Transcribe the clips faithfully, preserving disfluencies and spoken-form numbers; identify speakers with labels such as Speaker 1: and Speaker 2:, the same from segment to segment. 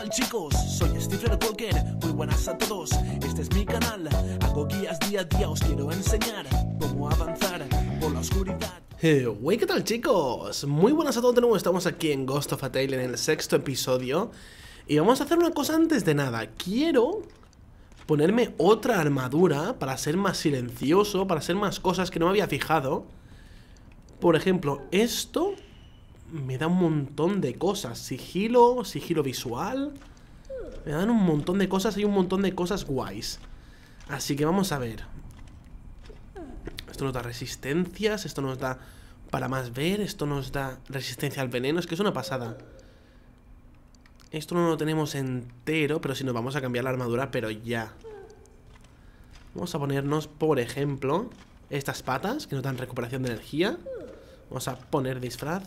Speaker 1: tal, chicos? Soy Stephen Walker, muy buenas a todos. Este es mi canal, hago guías día a día. Os quiero enseñar cómo avanzar por la oscuridad. Hey, ¿qué tal, chicos? Muy buenas a todos de nuevo, estamos aquí en Ghost of a Tale en el sexto episodio. Y vamos a hacer una cosa antes de nada. Quiero ponerme otra armadura para ser más silencioso, para hacer más cosas que no me había fijado. Por ejemplo, esto me da un montón de cosas. Sigilo, sigilo visual. Me dan un montón de cosas, hay un montón de cosas guays. Así que vamos a ver. Esto nos da resistencias, esto nos da para más ver, esto nos da resistencia al veneno. Es que es una pasada. Esto no lo tenemos entero, pero si nos vamos a cambiar la armadura, pero ya. Vamos a ponernos, por ejemplo, estas patas que nos dan recuperación de energía. Vamos a poner disfraz.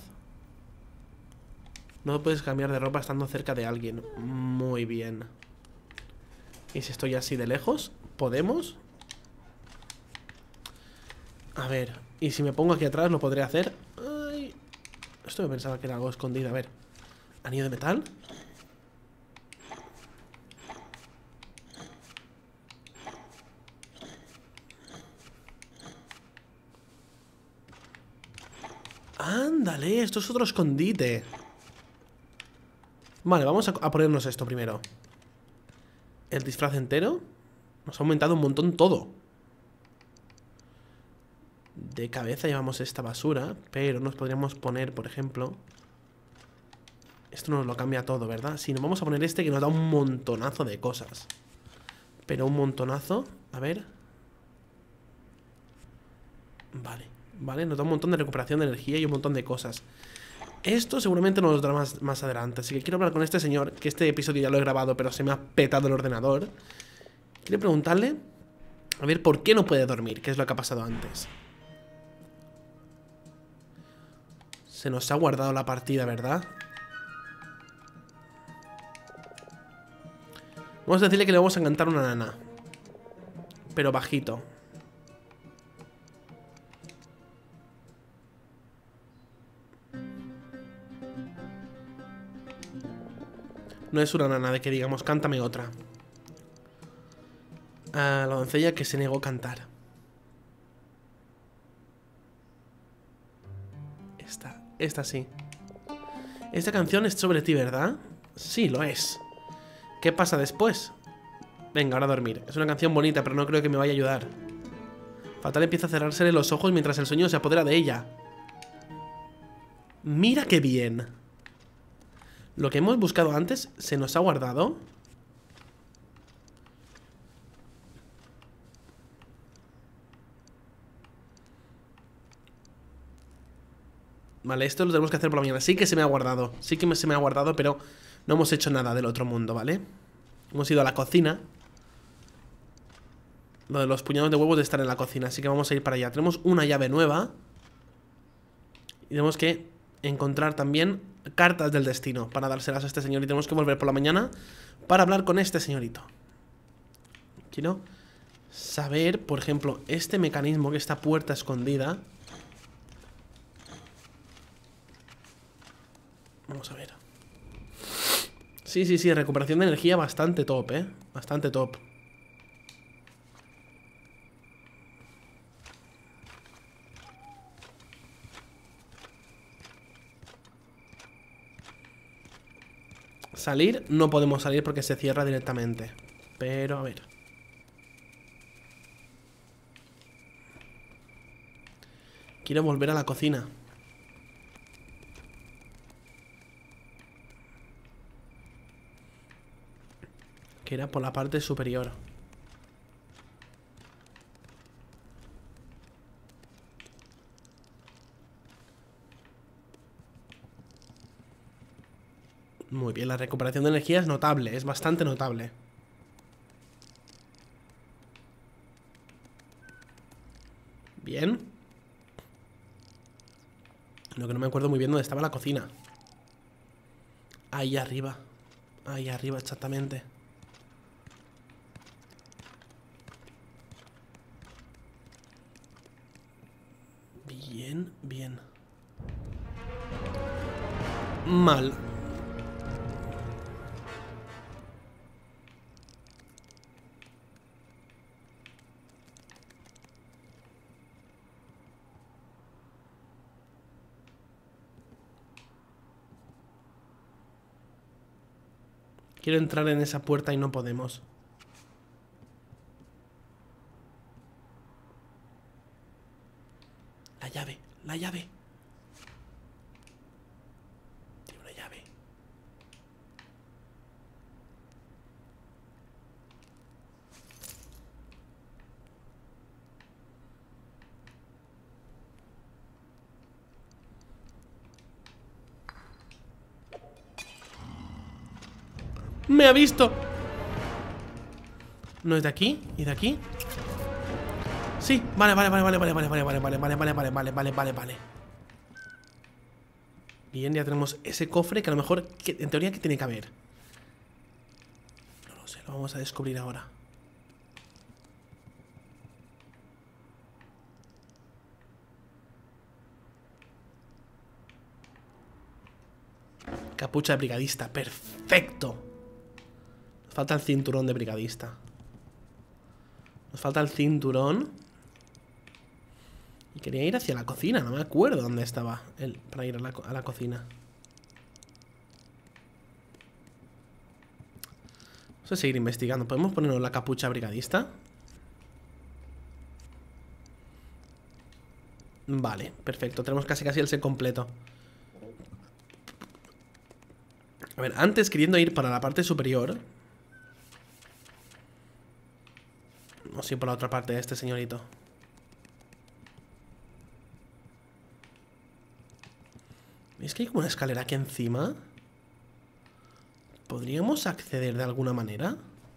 Speaker 1: No puedes cambiar de ropa estando cerca de alguien. Muy bien. ¿Y si estoy así de lejos? ¿Podemos? A ver, ¿y si me pongo aquí atrás lo podré hacer? Ay, esto me pensaba que era algo escondido. A ver, anillo de metal. Ándale, esto es otro escondite. Vale, vamos a, a ponernos esto primero. El disfraz entero. Nos ha aumentado un montón todo. De cabeza llevamos esta basura, pero nos podríamos poner, por ejemplo, esto nos lo cambia todo, ¿verdad? Sí, nos vamos a poner este que nos da un montonazo de cosas. Pero un montonazo, a ver. Vale, vale, nos da un montón de recuperación de energía y un montón de cosas. Esto seguramente nos lo dará más, más adelante. Así que quiero hablar con este señor, que este episodio ya lo he grabado, pero se me ha petado el ordenador. Quiero preguntarle, a ver, ¿por qué no puede dormir? ¿Qué es lo que ha pasado antes? Se nos ha guardado la partida, ¿verdad? Vamos a decirle que le vamos a cantar una nana, pero bajito. No es una nana de que digamos, cántame otra. A la doncella que se negó a cantar. Esta, esta sí. Esta canción es sobre ti, ¿verdad? Sí, lo es. ¿Qué pasa después? Venga, ahora a dormir. Es una canción bonita, pero no creo que me vaya a ayudar. Fatal empieza a cerrársele los ojos mientras el sueño se apodera de ella. Mira qué bien. Lo que hemos buscado antes se nos ha guardado. Vale, esto lo tenemos que hacer por la mañana. Sí que se me ha guardado. Sí que se me ha guardado, pero no hemos hecho nada del otro mundo, ¿vale? Hemos ido a la cocina. Lo de los puñados de huevos de estar en la cocina. Así que vamos a ir para allá. Tenemos una llave nueva. Y tenemos que encontrar también cartas del destino para dárselas a este señor. Y tenemos que volver por la mañana para hablar con este señorito. Quiero saber, por ejemplo, este mecanismo, que esta puerta escondida. Vamos a ver. Sí, sí, sí, recuperación de energía bastante top, ¿eh? Bastante top. Salir, no podemos salir porque se cierra directamente. Pero, a ver. Quiero volver a la cocina. Que era por la parte superior. Muy bien, la recuperación de energía es notable, es bastante notable. Bien. Lo que no me acuerdo muy bien dónde estaba la cocina. Ahí arriba. Ahí arriba, exactamente. Bien, bien. Mal. Quiero entrar en esa puerta y no podemos. La llave, la llave. Tiene una llave. ¡Me ha visto! ¿No es de aquí? ¿Y de aquí? Sí, vale, vale, vale, vale, vale, vale, vale, vale, vale, vale, vale, vale, vale, vale, vale, vale. Bien, ya tenemos ese cofre que a lo mejor, que, en teoría, que tiene que haber. No lo sé, lo vamos a descubrir ahora. Capucha de brigadista, perfecto. Nos falta el cinturón de brigadista. Nos falta el cinturón. Y quería ir hacia la cocina, no me acuerdo dónde estaba él para ir a la, a la cocina. Vamos a seguir investigando. ¿Podemos ponernos la capucha brigadista? Vale, perfecto. Tenemos casi casi el set completo. A ver, antes queriendo ir para la parte superior. Vamos a ir por la otra parte de este señorito. ¿Veis que hay como una escalera aquí encima? ¿Podríamos acceder de alguna manera?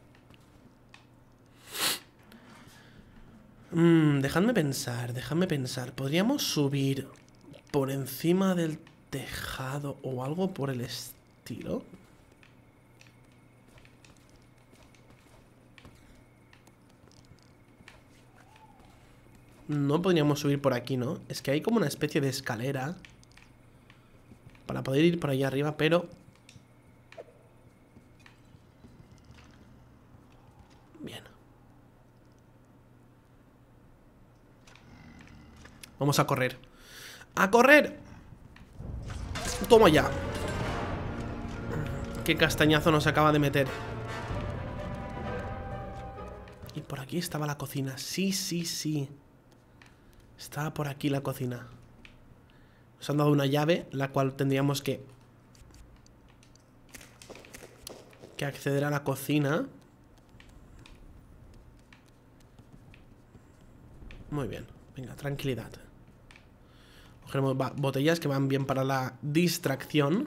Speaker 1: Mm, dejadme pensar, dejadme pensar. ¿Podríamos subir por encima del tejado o algo por el estilo? No podríamos subir por aquí, ¿no? Es que hay como una especie de escalera para poder ir por allá arriba, pero... Bien. Vamos a correr. ¡A correr! Toma ya. Qué castañazo nos acaba de meter. Y por aquí estaba la cocina. Sí, sí, sí. Estaba por aquí la cocina. Nos han dado una llave, la cual tendríamos que... Que acceder a la cocina. Muy bien. Venga, tranquilidad. Cogemos botellas que van bien para la distracción.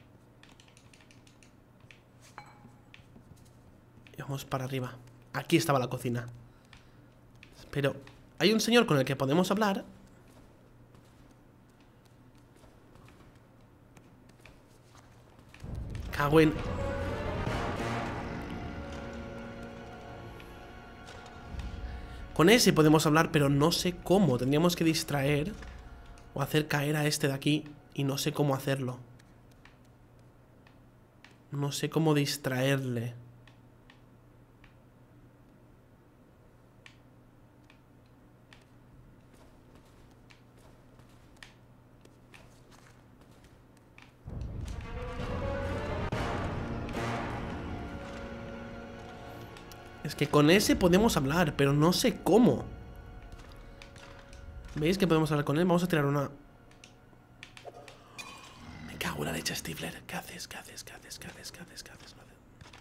Speaker 1: Y vamos para arriba. Aquí estaba la cocina. Pero hay un señor con el que podemos hablar. Cago en... Con ese podemos hablar, pero no sé cómo. Tendríamos que distraer o hacer caer a este de aquí. Y no sé cómo hacerlo. No sé cómo distraerle. Es que con ese podemos hablar, pero no sé cómo. ¿Veis que podemos hablar con él? Vamos a tirar una... Me cago en la leche, Stifler. ¿Qué haces? ¿Qué haces? ¿Qué haces? ¿Qué haces? ¿Qué haces? ¿Qué haces? Vale.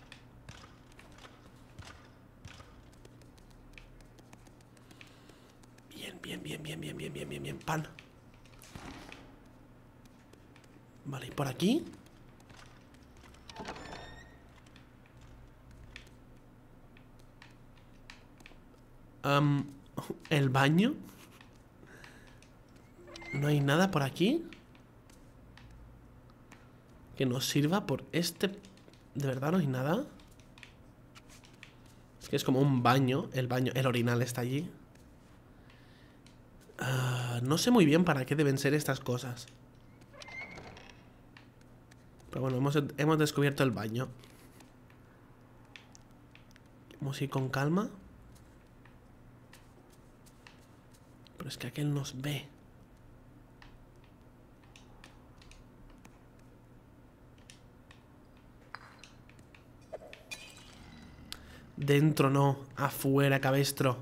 Speaker 1: Bien, bien, bien, bien, bien, bien, bien, bien, bien. Pan. Vale, ¿y por aquí? Um, ¿El baño? ¿No hay nada por aquí? Que nos sirva por este... ¿De verdad no hay nada? Es que es como un baño. El baño, el orinal está allí. uh, No sé muy bien para qué deben ser estas cosas. Pero bueno, hemos, hemos descubierto el baño. Vamos a ir con calma. Pero es que aquel nos ve. Dentro no, afuera, cabestro.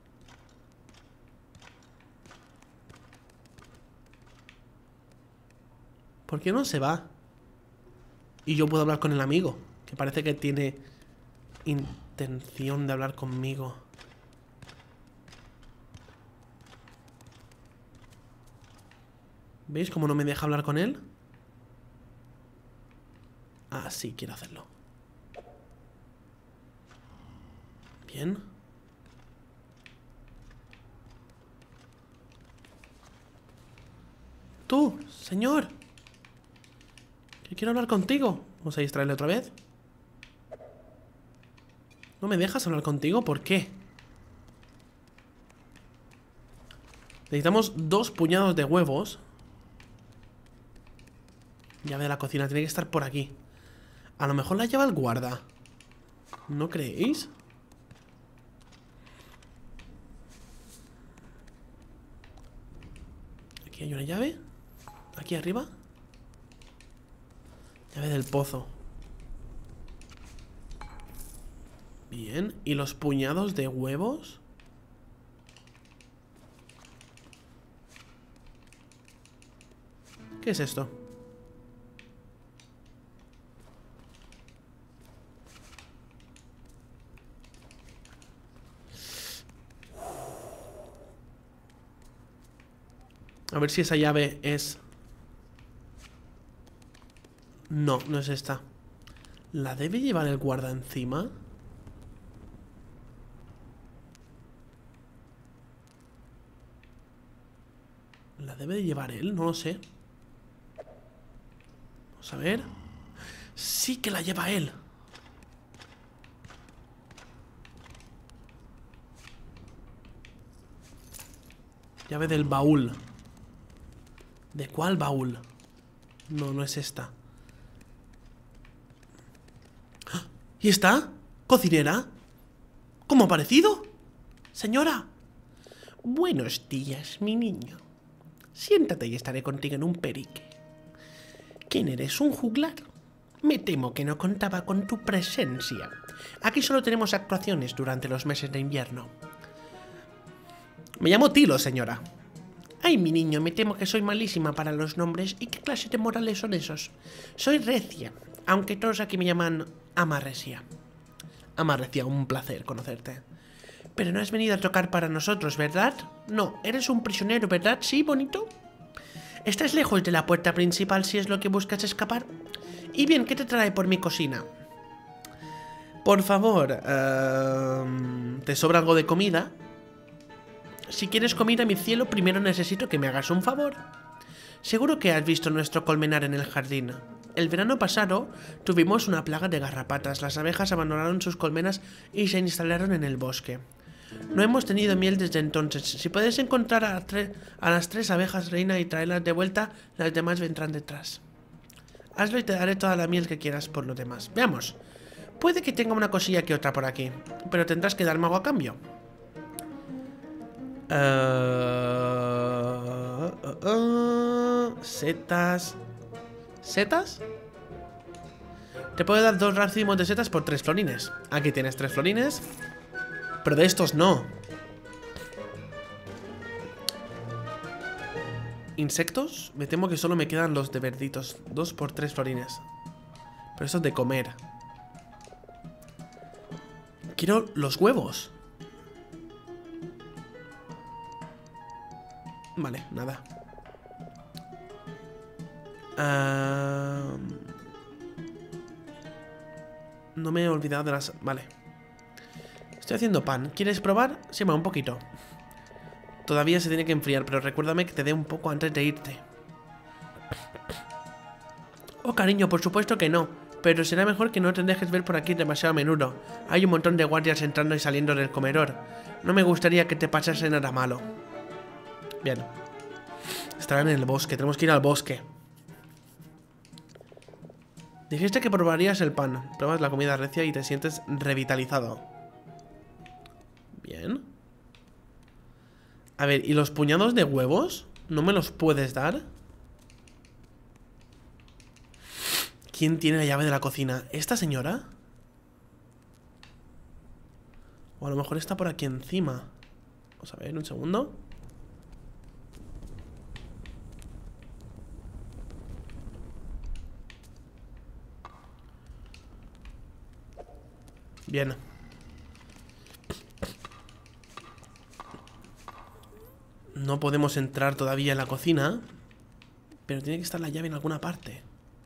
Speaker 1: ¿Por qué no se va? Y yo puedo hablar con el amigo, que parece que tiene intención de hablar conmigo. ¿Veis cómo no me deja hablar con él? Ah, sí, quiero hacerlo. Bien. Tú, señor. Que quiero hablar contigo. Vamos a distraerle otra vez. ¿No me dejas hablar contigo? ¿Por qué? Necesitamos dos puñados de huevos. Llave de la cocina, tiene que estar por aquí. A lo mejor la lleva el guarda. ¿No creéis? Aquí hay una llave. Aquí arriba. Llave del pozo. Bien. ¿Y los puñados de huevos? ¿Qué es esto? A ver si esa llave es... No, no es esta. ¿La debe llevar el guarda encima? ¿La debe de llevar él? No lo sé. Vamos a ver. Sí que la lleva él. Llave del baúl. ¿De cuál baúl? No, no es esta. ¿Y está? ¿Cocinera? ¿Cómo ha aparecido? Señora. Buenos días, mi niño. Siéntate y estaré contigo en un perique. ¿Quién eres? ¿Un juglar? Me temo que no contaba con tu presencia. Aquí solo tenemos actuaciones durante los meses de invierno. Me llamo Tilo, señora. Ay, mi niño, me temo que soy malísima para los nombres. ¿Y qué clase de morales son esos? Soy Recia, aunque todos aquí me llaman Amarrecia. Amarrecia, un placer conocerte. Pero no has venido a tocar para nosotros, ¿verdad? No, eres un prisionero, ¿verdad? Sí, bonito. Estás lejos de la puerta principal si es lo que buscas escapar. Y bien, ¿qué te trae por mi cocina? Por favor, uh, ¿te sobra algo de comida? Si quieres comida, mi cielo, primero necesito que me hagas un favor. Seguro que has visto nuestro colmenar en el jardín. El verano pasado tuvimos una plaga de garrapatas. Las abejas abandonaron sus colmenas y se instalaron en el bosque. No hemos tenido miel desde entonces. Si puedes encontrar a, a las tres abejas reina y traerlas de vuelta, las demás vendrán detrás. Hazlo y te daré toda la miel que quieras por lo demás. Veamos. Puede que tenga una cosilla que otra por aquí, pero tendrás que darme algo a cambio. Uh, uh, uh, setas. ¿Setas? Te puedo dar dos racimos de setas por tres florines. Aquí tienes tres florines. Pero de estos no. ¿Insectos? Me temo que solo me quedan los de verditos. Dos por tres florines. Pero eso es de comer. Quiero los huevos. Vale, nada. Uh, no me he olvidado de las... Vale. Estoy haciendo pan. ¿Quieres probar? Sí, va, un poquito. Todavía se tiene que enfriar, pero recuérdame que te dé un poco antes de irte. Oh, cariño, por supuesto que no. Pero será mejor que no te dejes ver por aquí demasiado a menudo. Hay un montón de guardias entrando y saliendo del comedor. No me gustaría que te pasase nada malo. Bien. Estarán en el bosque. Tenemos que ir al bosque. Dijiste que probarías el pan. Pruebas la comida recia y te sientes revitalizado. Bien. A ver, ¿y los puñados de huevos? ¿No me los puedes dar? ¿Quién tiene la llave de la cocina? ¿Esta señora? O a lo mejor está por aquí encima. Vamos a ver, un segundo. Bien. No podemos entrar todavía en la cocina, pero tiene que estar la llave en alguna parte.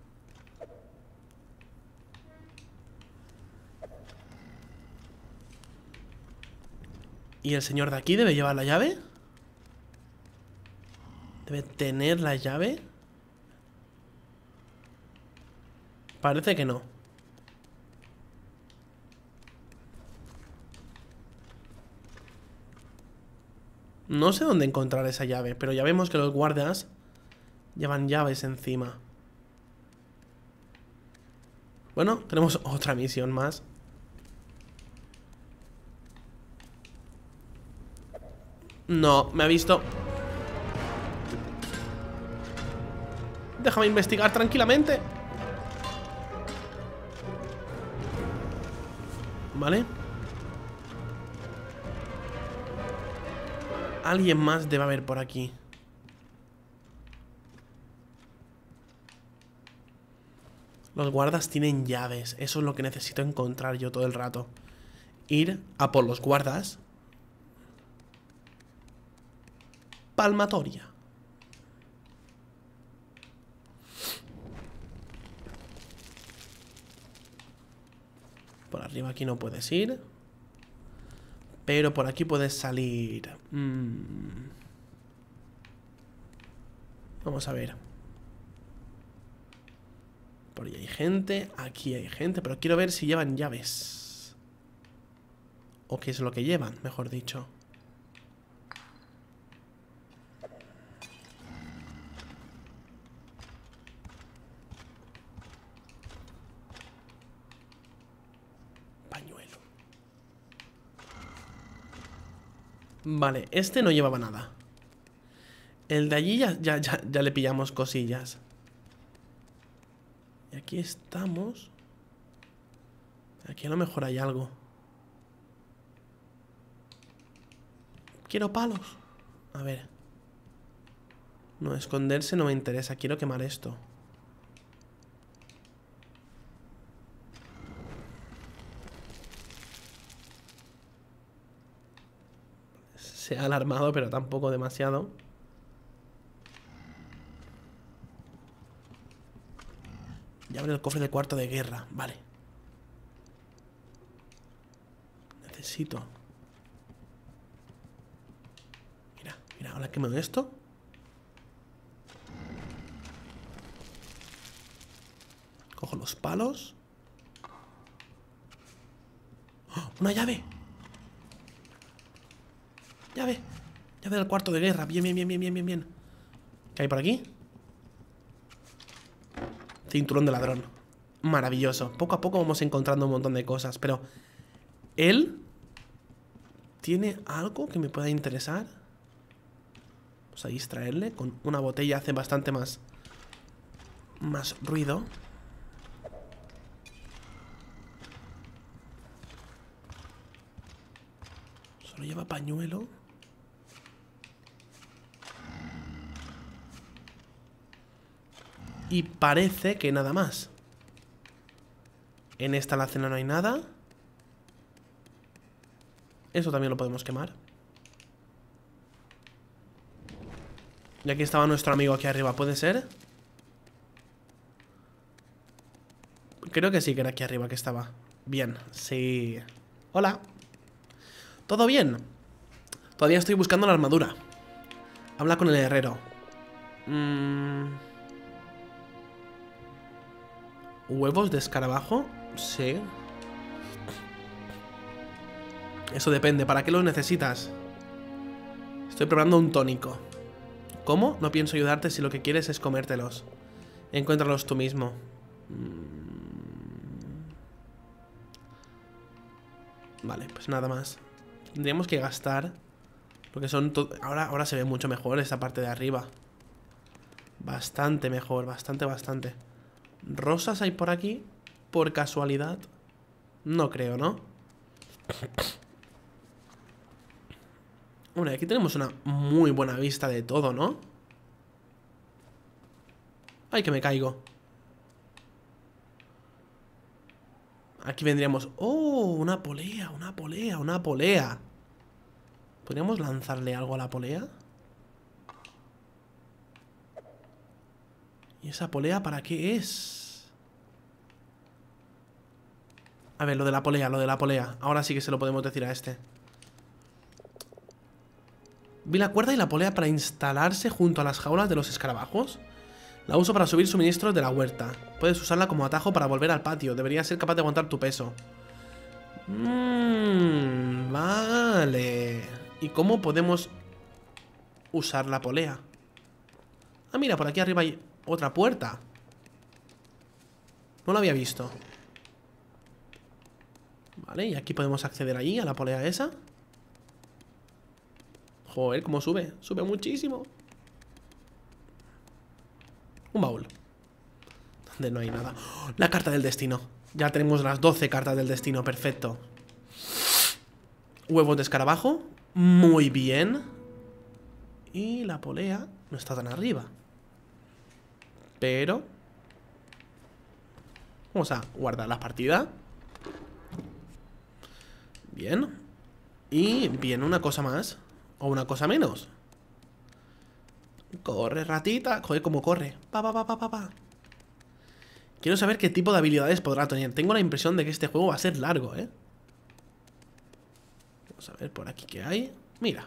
Speaker 1: ¿Y el señor de aquí debe llevar la llave? ¿Debe tener la llave? Parece que no. No sé dónde encontrar esa llave, pero ya vemos que los guardias llevan llaves encima. Bueno, tenemos otra misión más. No, me ha visto. Déjame investigar tranquilamente. Vale. Alguien más debe haber por aquí. Los guardas tienen llaves. Eso es lo que necesito encontrar yo todo el rato. Ir a por los guardas. Palmatoria. Por arriba aquí no puedes ir. Pero por aquí puedes salir. Mm. Vamos a ver. Por ahí hay gente. Aquí hay gente. Pero quiero ver si llevan llaves. O qué es lo que llevan, mejor dicho. Pañuelo. Vale, este no llevaba nada. El de allí ya, ya, ya, ya le pillamos cosillas. Y aquí estamos. Aquí a lo mejor hay algo. Quiero palos. A ver. No, esconderse no me interesa. Quiero quemar esto. Se ha alarmado, pero tampoco demasiado. Y abre el cofre del cuarto de guerra. Vale. Necesito. Mira, mira, ahora quemo esto. Cojo los palos. ¡Oh! ¡Una llave! Llave. Llave del cuarto de guerra. Bien, bien, bien, bien, bien, bien, bien. ¿Qué hay por aquí? Cinturón de ladrón. Maravilloso. Poco a poco vamos encontrando un montón de cosas. Pero él tiene algo que me pueda interesar. Vamos a distraerle. Con una botella hace bastante más Más ruido. Solo lleva pañuelo. Y parece que nada más. En esta alacena no hay nada. Eso también lo podemos quemar. Y aquí estaba nuestro amigo aquí arriba, ¿puede ser? Creo que sí que era aquí arriba que estaba. Bien, sí. Hola. ¿Todo bien? Todavía estoy buscando la armadura. Habla con el herrero. Mm... ¿Huevos de escarabajo? Sí. Eso depende. ¿Para qué los necesitas? Estoy probando un tónico. ¿Cómo? No pienso ayudarte si lo que quieres es comértelos. Encuéntralos tú mismo. Vale, pues nada más. Tendríamos que gastar. Porque son... Ahora, ahora se ve mucho mejor esta parte de arriba. Bastante mejor, bastante, bastante. ¿Rosas hay por aquí? Por casualidad. No creo, ¿no? Bueno, aquí tenemos una muy buena vista de todo, ¿no? Ay, que me caigo. Aquí vendríamos... ¡Oh! Una polea, una polea, una polea. ¿Podríamos lanzarle algo a la polea? ¿Y esa polea para qué es? A ver, lo de la polea, lo de la polea. Ahora sí que se lo podemos decir a este. Vi la cuerda y la polea para instalarse junto a las jaulas de los escarabajos. La uso para subir suministros de la huerta. Puedes usarla como atajo para volver al patio. Deberías ser capaz de aguantar tu peso. Mmm, vale. ¿Y cómo podemos usar la polea? Ah, mira, por aquí arriba hay otra puerta. No la había visto. Vale, y aquí podemos acceder allí, a la polea esa. Joder, cómo sube. Sube muchísimo. Un baúl donde no hay nada. ¡Oh! La carta del destino. Ya tenemos las doce cartas del destino, perfecto. Huevos de escarabajo. Muy bien. Y la polea no está tan arriba. Pero vamos a guardar la partida. Bien. Y bien, una cosa más. O una cosa menos. Corre, ratita. Joder, cómo corre. Pa, pa, pa, pa, pa, pa. Quiero saber qué tipo de habilidades podrá tener. Tengo la impresión de que este juego va a ser largo, ¿eh? Vamos a ver por aquí qué hay. Mira.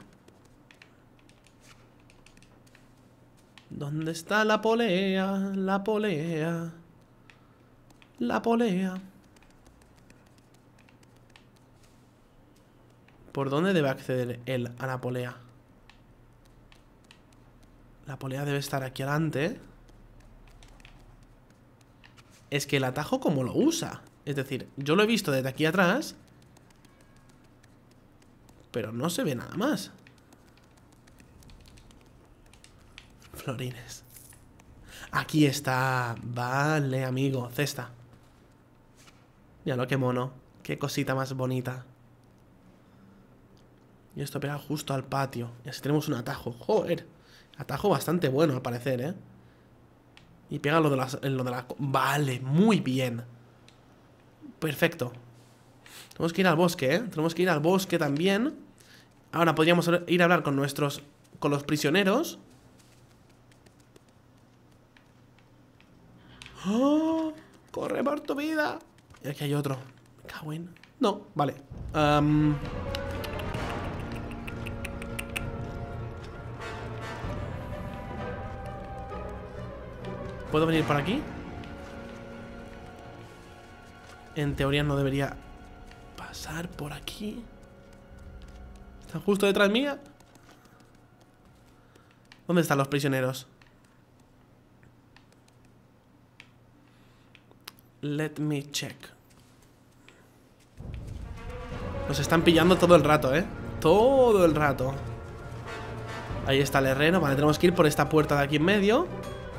Speaker 1: ¿Dónde está la polea? La polea. La polea. ¿Por dónde debe acceder él a la polea? La polea debe estar aquí adelante. Es que el atajo, ¿cómo lo usa? Es decir, yo lo he visto desde aquí atrás, pero no se ve nada más. Florines. Aquí está. Vale, amigo. Cesta. Míralo, qué mono. Qué cosita más bonita. Y esto pega justo al patio. Y así tenemos un atajo. Joder. Atajo bastante bueno, al parecer, ¿eh? Y pega lo de las... Lo de la... Vale, muy bien. Perfecto. Tenemos que ir al bosque, ¿eh? Tenemos que ir al bosque también. Ahora podríamos ir a hablar con nuestros... Con los prisioneros. ¡Oh! ¡Corre por tu vida! Y aquí hay otro. Me cago en... No, vale. Um... ¿Puedo venir por aquí? En teoría no debería pasar por aquí. ¿Están justo detrás mía? ¿Dónde están los prisioneros? Let me check. Nos están pillando todo el rato, ¿eh? Todo el rato. Ahí está el herrero. Vale, tenemos que ir por esta puerta de aquí en medio.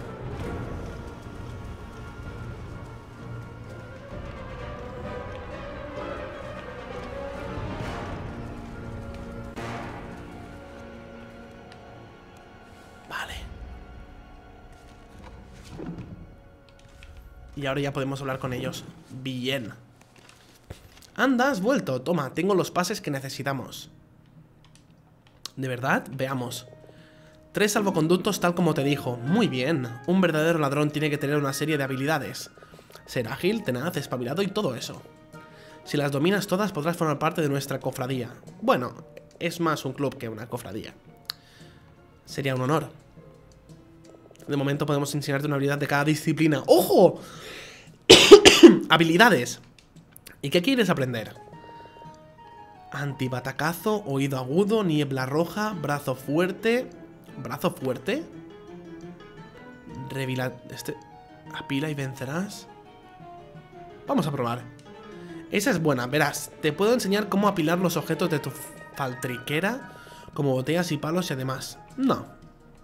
Speaker 1: Y ahora ya podemos hablar con ellos. Bien. Anda, has vuelto. Toma, tengo los pases que necesitamos. ¿De verdad? Veamos. Tres salvoconductos tal como te dijo. Muy bien. Un verdadero ladrón tiene que tener una serie de habilidades. Ser ágil, tenaz, espabilado y todo eso. Si las dominas todas podrás formar parte de nuestra cofradía. Bueno, es más un club que una cofradía. Sería un honor. De momento podemos enseñarte una habilidad de cada disciplina. ¡Ojo! Habilidades. ¿Y qué quieres aprender? Antibatacazo, oído agudo, niebla roja, brazo fuerte. ¿Brazo fuerte? Revila... Este... Apila y vencerás. Vamos a probar. Esa es buena, verás. Te puedo enseñar cómo apilar los objetos de tu faltriquera, como botellas y palos y además. No.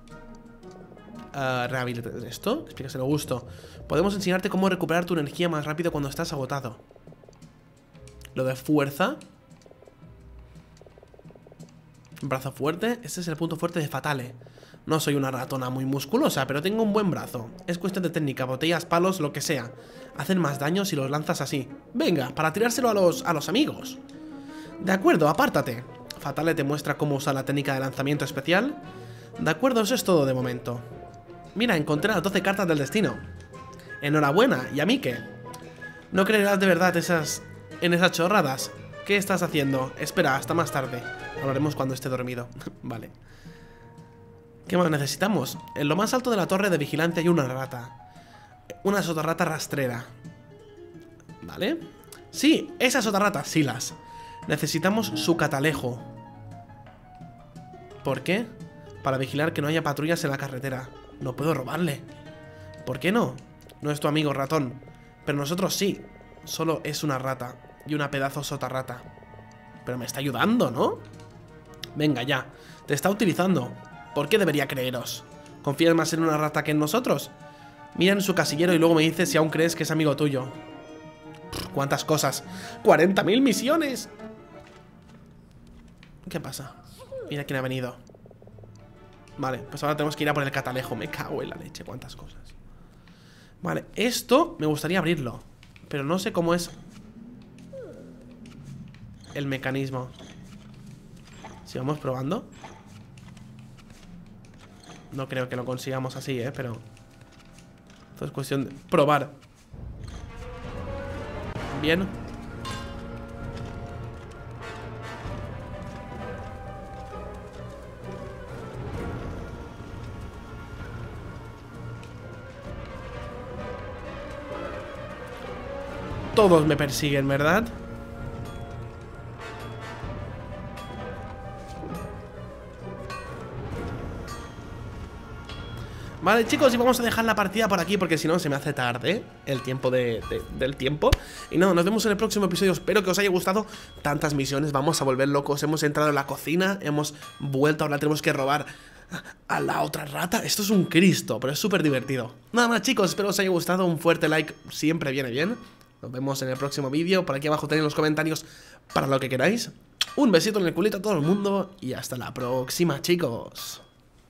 Speaker 1: Uh, rehabilitar esto, explícaselo gusto. Podemos enseñarte cómo recuperar tu energía más rápido cuando estás agotado. Lo de fuerza. Brazo fuerte. Este es el punto fuerte de Fatale. No soy una ratona muy musculosa, pero tengo un buen brazo. Es cuestión de técnica, botellas, palos, lo que sea. Hacen más daño si los lanzas así. Venga, para tirárselo a los, a los amigos. De acuerdo, apártate. Fatale te muestra cómo usar la técnica de lanzamiento especial. De acuerdo, eso es todo de momento. Mira, encontré las doce cartas del destino. Enhorabuena, ¿y a mí qué? No creerás de verdad esas... en esas chorradas. ¿Qué estás haciendo? Espera, hasta más tarde. Hablaremos cuando esté dormido. Vale. ¿Qué más necesitamos? En lo más alto de la torre de vigilancia hay una rata. Una sotarrata rastrera. ¿Vale? Sí, esa sotarrata, Silas. Necesitamos su catalejo. ¿Por qué? Para vigilar que no haya patrullas en la carretera. No puedo robarle. ¿Por qué no? No es tu amigo ratón. Pero nosotros sí. Solo es una rata. Y una pedazo sotarrata. Pero me está ayudando, ¿no? Venga, ya. Te está utilizando. ¿Por qué debería creeros? ¿Confías más en una rata que en nosotros? Mira en su casillero y luego me dices si aún crees que es amigo tuyo. Pff, ¿cuántas cosas? ¡cuarenta mil misiones! ¿Qué pasa? Mira quién ha venido. Vale, pues ahora tenemos que ir a por el catalejo. Me cago en la leche, cuántas cosas. Vale, esto me gustaría abrirlo, pero no sé cómo es el mecanismo. Si vamos probando. No creo que lo consigamos así, ¿eh? Pero esto es cuestión de probar. Bien. Todos me persiguen, ¿verdad? Vale, chicos, y vamos a dejar la partida por aquí porque si no se me hace tarde el tiempo de, de, del tiempo. Y no, nos vemos en el próximo episodio. Espero que os haya gustado. Tantas misiones, vamos a volver locos. Hemos entrado en la cocina, hemos vuelto, ahora tenemos que robar a la otra rata. Esto es un Cristo, pero es súper divertido. Nada más, chicos, espero os haya gustado. Un fuerte like siempre viene bien. Nos vemos en el próximo vídeo. Por aquí abajo tenéis los comentarios para lo que queráis. Un besito en el culito a todo el mundo y hasta la próxima, chicos.